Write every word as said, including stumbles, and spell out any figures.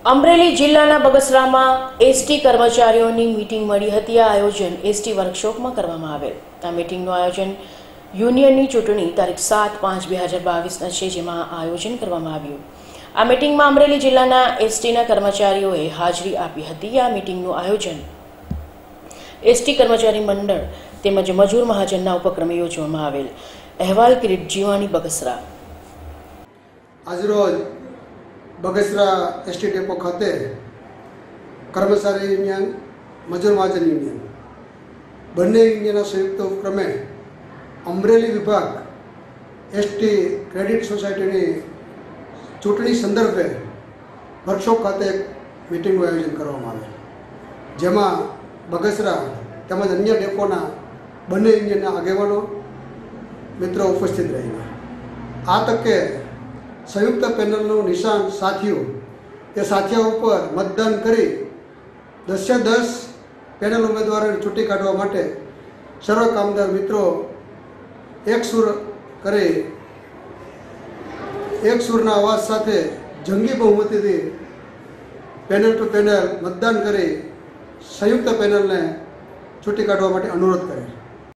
અમરેલી જિલ્લાના બગસરામાં એસટી કર્મચારીઓની મીટિંગ મળી હતી। આ આયોજન એસટી વર્કશોપમાં કરવામાં આવેલ। આ મીટિંગનું આયોજન યુનિયનની ચૂંટણી તારીખ સાત પાંચ બે હજાર બાવીસના છે, જેમાં આયોજન કરવામાં આવ્યું। આ મીટિંગમાં અમરેલી જિલ્લાના એસટીના કર્મચારીઓએ હાજરી આપી હતી। આ મીટિંગનું આયોજન એસટી કર્મચારી મંડળ તેમજ મજૂર મહાજનના ઉપક્રમે યોજવામાં આવેલ। અહેવાલ કિરીટ જીવાણી, બગસરા। આજરોજ બગસરા એસટી ડેપો ખાતે કર્મચારી યુનિયન, મજૂર મહાજન યુનિયન બંને યુનિયનના સંયુક્ત ઉપક્રમે અમરેલી વિભાગ એસટી ક્રેડિટ સોસાયટીની ચૂંટણી સંદર્ભે વર્કશોપ ખાતે એક મિટિંગનું આયોજન કરવામાં આવેલ, જેમાં બગસરા તેમજ અન્ય ડેપોના બંને યુનિયનના આગેવાનો મિત્રો ઉપસ્થિત રહ્યા। આ તકે સંયુક્ત પેનલનું નિશાન સાથીઓ એ સાથીઓ ઉપર મતદાન કરી દસે દસ પેનલ ઉમેદવારોને ચૂંટી કાઢવા માટે સર્વ કામદાર મિત્રો એક સુર કરી એક સુરના અવાજ સાથે જંગી બહુમતીથી પેનલ ટુ પેનલ મતદાન કરી સંયુક્ત પેનલને ચૂંટી કાઢવા માટે અનુરોધ કરે।